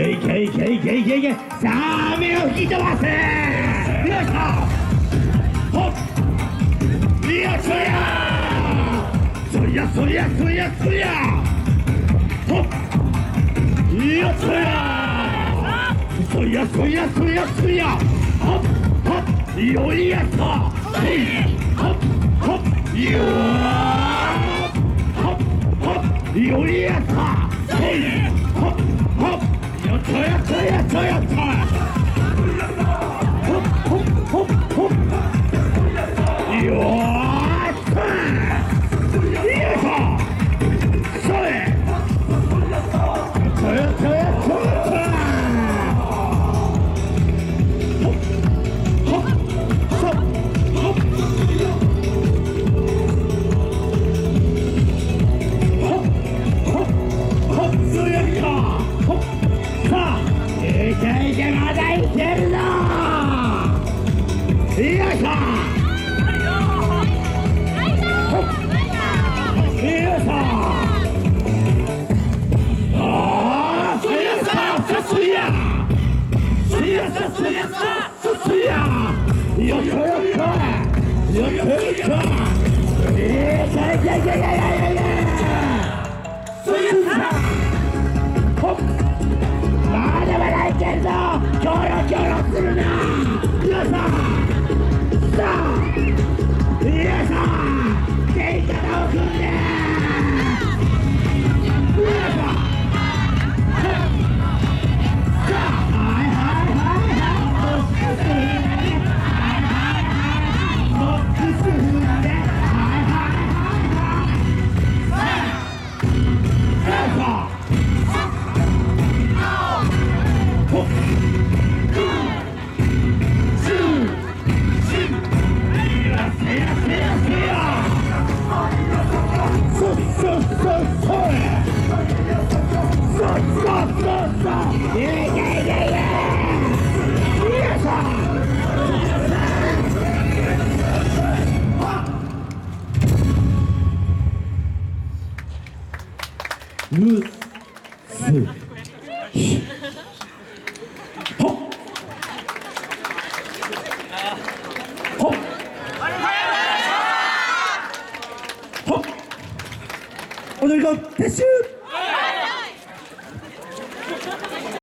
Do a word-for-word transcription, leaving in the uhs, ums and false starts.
けいけいけいけいけいけ、さあ目を吹き飛ばせ。よいしょ、ほっ、いやそりゃそりゃそりゃそりゃそりゃ、ほっ、いやそりゃそりゃそりゃそりゃそりゃ、ほっほっ、よいやさ、ほっほっよー、ほっほっよいやさ、ほっほっほっ、やったやったやったやった、ほっほっほっほっ、よーっと、よいしょ、それ、やったやったやったやった、ほっほっそっほっほっほっほっ、強いか、ほっ、さあいけいけ、まだいけるぞ、よいしょ、ほっ、よいしょ、ああそりゃささすやそりゃさそりゃささすや、よっこよっこよっこよっこ、いけいけいけいけいけいけいけ、そりゃさ、ほっ、まだまだいけるぞ、キョロキョロするな、よいしょ、さあよいしょ、手肩を組んで、よいしょ、ほっ、さあはいはいはいはい、ボックス踏んで、はいはいはいはい、さあよいしょ、ほっ、むすひほっほっほっ、踊り子撤収。